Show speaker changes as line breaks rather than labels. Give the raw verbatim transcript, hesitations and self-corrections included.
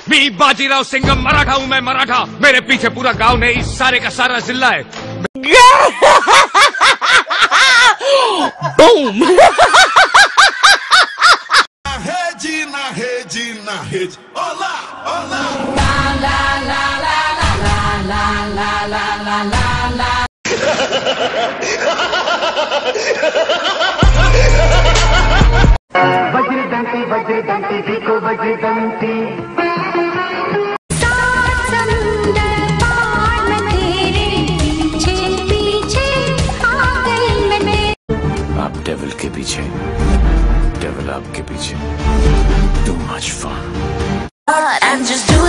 मी बाजीराव सिंघम मराठा हूँ, मैं मराठा। मेरे पीछे पूरा गांव नहीं, सारे का सारा जिला है।
Boom.
Olá, olá. La la la la la la la la la la la.
Vajradanti Vajradanti देखो वज्रदंती।
आप डेविल के पीछे, डेविल आपके पीछे। Too much fun.
I'm just doing